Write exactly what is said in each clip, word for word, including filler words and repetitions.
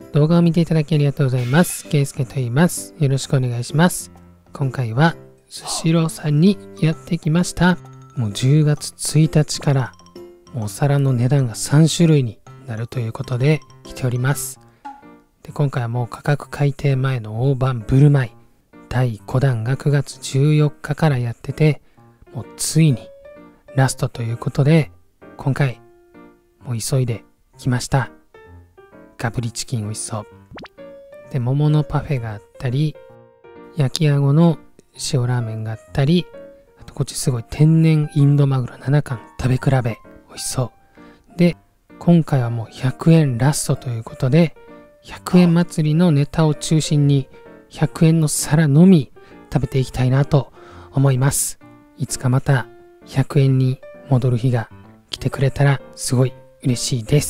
動画を見ていただきありがとうございます。ケイスケと言います。よろしくお願いします。今回はスシローさんにやってきました。もうじゅうがつついたちからもうお皿の値段がさんしゅるいになるということで来ております。で今回はもう価格改定前の大盤振る舞いだいごだんがくがつじゅうよっかからやってて、もうついにラストということで今回もう急いで来ました。ガブリチキン美味しそう。で桃のパフェがあったり、焼きあごの塩ラーメンがあったり、あとこっちすごい天然インドマグロななかん食べ比べ美味しそう。で今回はもうひゃくえんラストということで、ひゃくえん祭りのネタを中心にひゃくえんの皿のみ食べていきたいなと思います。いつかまたひゃくえんに戻る日が来てくれたらすごい嬉しいです。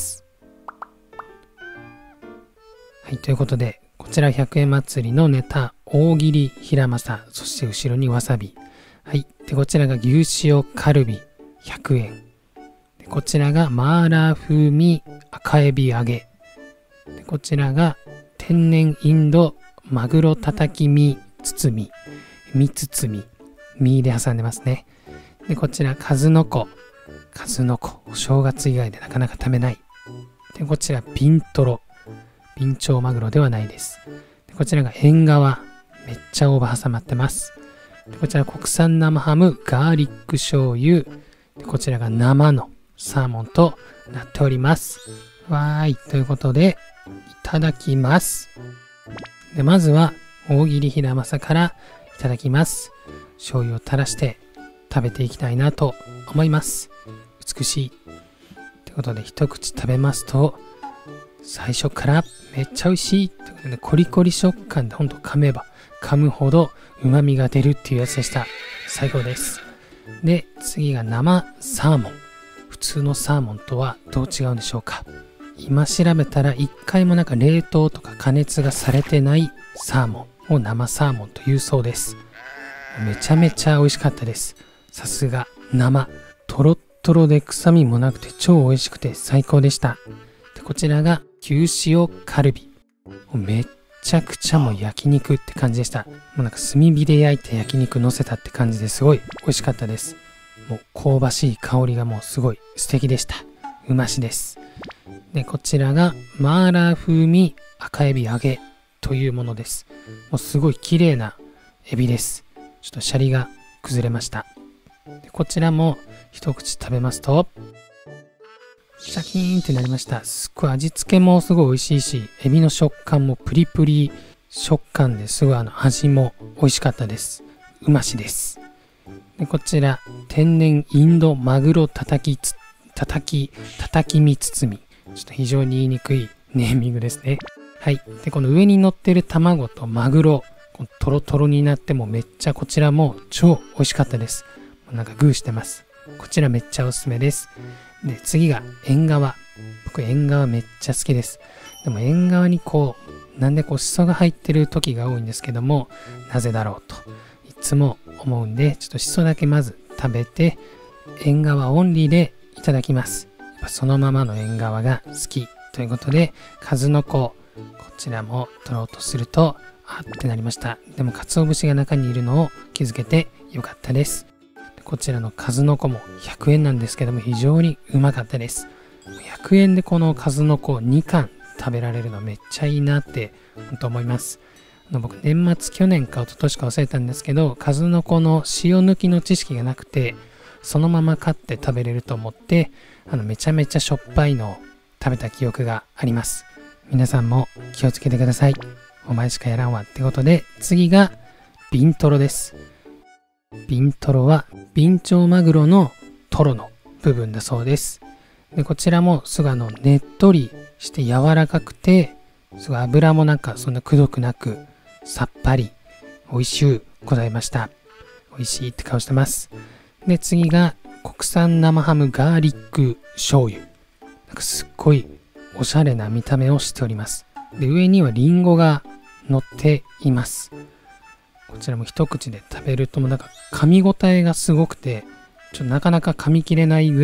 はい、ということでこちらひゃくえん祭りのネタ、大切りヒラマサ、そして後ろにわさび。はい、でこちらが牛塩カルビひゃくえん。でこちらがマーラー風味赤エビ揚げ。でこちらが天然インドマグロたたき身包み、身包み、身で挟んでますね。でこちら数の子、数の子、お正月以外でなかなか食べない。でこちらビントロ、ビンチョウマグロではないです。でこちらが縁側、めっちゃ大葉挟まってます。でこちら国産生ハムガーリック醤油。でこちらが生のサーモンとなっております。わーい、ということでいただきます。でまずは大切りヒラマサからいただきます。醤油を垂らして食べていきたいなと思います。美しいということで一口食べますと、最初からめっちゃ美味しいということで、コリコリ食感でほんと噛めば噛むほど旨味が出るっていうやつでした。最高です。で次が生サーモン。普通のサーモンとはどう違うんでしょうか。今調べたら一回もなんか冷凍とか加熱がされてないサーモンを生サーモンというそうです。めちゃめちゃ美味しかったです。さすが生、トロットロで臭みもなくて超美味しくて最高でした。でこちらが牛塩カルビ。めっちゃくちゃもう焼肉って感じでした。もうなんか炭火で焼いて焼肉乗せたって感じですごい美味しかったです。もう香ばしい香りがもうすごい素敵でした。うましです。でこちらがマーラー風味赤エビ揚げというものです。もうすごい綺麗なエビです。ちょっとシャリが崩れました。でこちらも一口食べますとシャキーンってなりました。すっごい味付けもすごい美味しいし、エビの食感もプリプリ食感ですごい、あの味も美味しかったです。うましです。でこちら天然インドマグロたたきつたたきたたき身包み。ちょっと非常に言いにくいネーミングですね。はい。でこの上に乗ってる卵とマグロ、このトロトロになってもめっちゃこちらも超美味しかったです。なんかグーしてます。こちらめっちゃおすすめです。で次が縁側。僕縁側めっちゃ好きです。でも縁側にこうなんでこうしそが入ってる時が多いんですけども、なぜだろうといつも思うんで、ちょっとしそだけまず食べて縁側オンリーでいただきます。やっぱそのままの縁側が好きということで、数の子、こちらも取ろうとするとあってなりました。でも鰹節が中にいるのを気づけてよかったです。こちらの数の子もひゃくえんなんですけども非常にうまかったです。ひゃくえんでこの数の子にかん食べられるのめっちゃいいなって本当思います。あの僕年末去年か一昨年か忘れたんですけど、数の子の塩抜きの知識がなくて、そのまま買って食べれると思ってあのめちゃめちゃしょっぱいのを食べた記憶があります。皆さんも気をつけてください。お前しかやらんわってことで、次がビントロです。ビントロはビンチョウマグロのトロの部分だそうです。でこちらもすごいあのねっとりして柔らかくて、すごい油もなんかそんなくどくなくさっぱり美味しゅうございました。美味しいって顔してます。で次が国産生ハムガーリック醤油。なんかすっごいおしゃれな見た目をしております。で上にはリンゴが乗っています。こちらも一口で食べるともなんか噛み応えがすごくて、ちょっとなかなか噛み切れないぐらい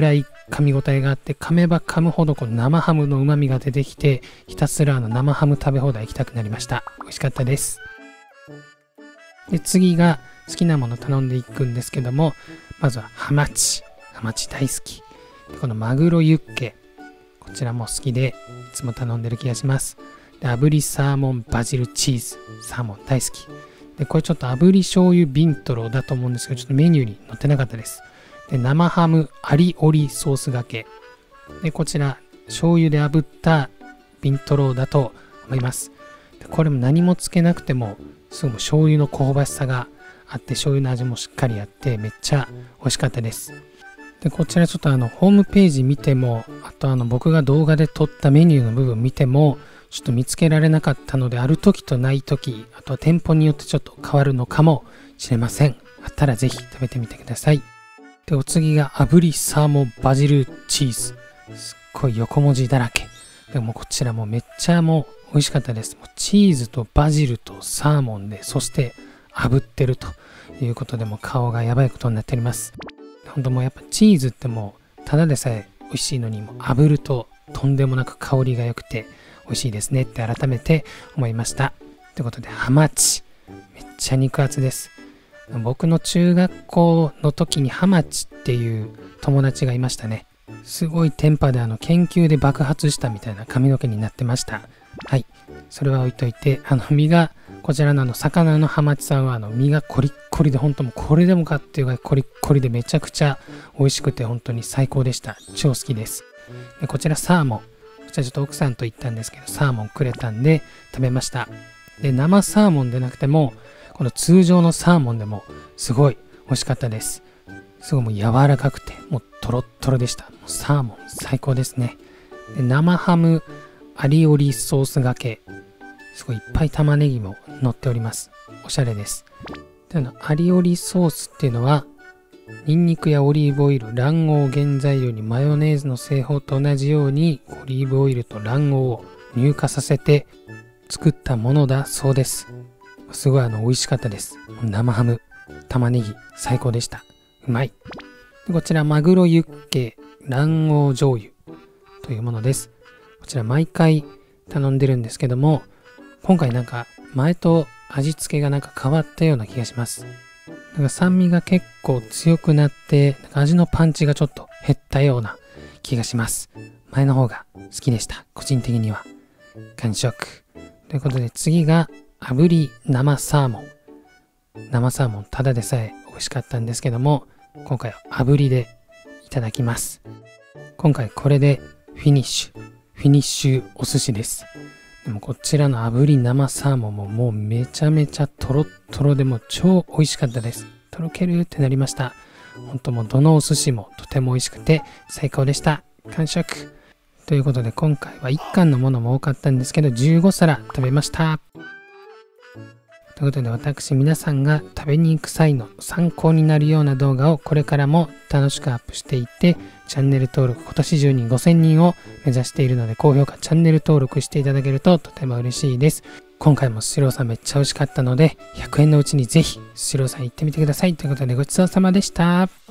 噛み応えがあって、噛めば噛むほどこう生ハムの旨味が出てきて、ひたすらあの生ハム食べ放題行きたくなりました。美味しかったです。で、次が好きなもの頼んでいくんですけども、まずはハマチ。ハマチ大好き。でこのマグロユッケ。こちらも好きで、いつも頼んでる気がします。で、炙りサーモンバジルチーズ。サーモン大好き。で、これちょっと炙り醤油ビントロだと思うんですけど、ちょっとメニューに載ってなかったです。で、生ハムアリオリソースがけ。で、こちら、醤油で炙ったビントロだと思います。で、これも何もつけなくても、すごい醤油の香ばしさがあって、醤油の味もしっかりあって、めっちゃ美味しかったです。で、こちらちょっとあの、ホームページ見ても、あとあの、僕が動画で撮ったメニューの部分見ても、ちょっと見つけられなかったので、ある時とない時、あとは店舗によってちょっと変わるのかもしれません。あったらぜひ食べてみてください。で、お次が炙りサーモンバジルチーズ。すっごい横文字だらけ。でもこちらもめっちゃもう美味しかったです。もうチーズとバジルとサーモンで、そして炙ってるということで、もう顔がやばいことになっております。ほんともうやっぱチーズってもうただでさえ美味しいのに、もう炙るととんでもなく香りが良くて美味しいですねって改めて思いました。ということで、ハマチ。めっちゃ肉厚です。僕の中学校の時にハマチっていう友達がいましたね。すごいテンパであの研究で爆発したみたいな髪の毛になってました。はい。それは置いといて、あの身が、こちらのあの魚のハマチさんはあの身がコリッコリで、本当もうこれでもかっていうぐらいコリッコリでめちゃくちゃ美味しくて本当に最高でした。超好きです。で、こちらサーモン。こちらちょっと奥さんと行ったんですけど、サーモンくれたんで食べました。で、生サーモンでなくても、この通常のサーモンでもすごい美味しかったです。すごいもう柔らかくて、もうトロットロでした。もうサーモン最高ですね。で、生ハムアリオリソースがけ。すごいいっぱい玉ねぎも乗っております。おしゃれです。で、あの、アリオリソースっていうのは、ニンニクやオリーブオイル、卵黄原材料にマヨネーズの製法と同じように、オリーブオイルと卵黄を乳化させて作ったものだそうです。すごいあの美味しかったです。生ハム、玉ねぎ、最高でした。うまい。で、こちら、マグロユッケ卵黄醤油というものです。こちら、毎回頼んでるんですけども、今回なんか前と味付けがなんか変わったような気がします。なんか酸味が結構強くなって、なんか味のパンチがちょっと減ったような気がします。前の方が好きでした。個人的には。完食。ということで次が炙り生サーモン。生サーモンただでさえ美味しかったんですけども、今回は炙りでいただきます。今回これでフィニッシュ。フィニッシュお寿司です。でもこちらの炙り生サーモンももうめちゃめちゃトロットロでも超美味しかったです。とろけるってなりました。本当もうどのお寿司もとても美味しくて最高でした。完食。ということで今回はいっ貫のものも多かったんですけどじゅうごさら食べました。ということで私皆さんが食べに行く際の参考になるような動画をこれからも楽しくアップしていって、チャンネル登録今年中にごせんにんを目指しているので、高評価チャンネル登録していただけるととても嬉しいです。今回もスシローさんめっちゃ美味しかったのでひゃくえんのうちにぜひスシローさん行ってみてください。ということでごちそうさまでした。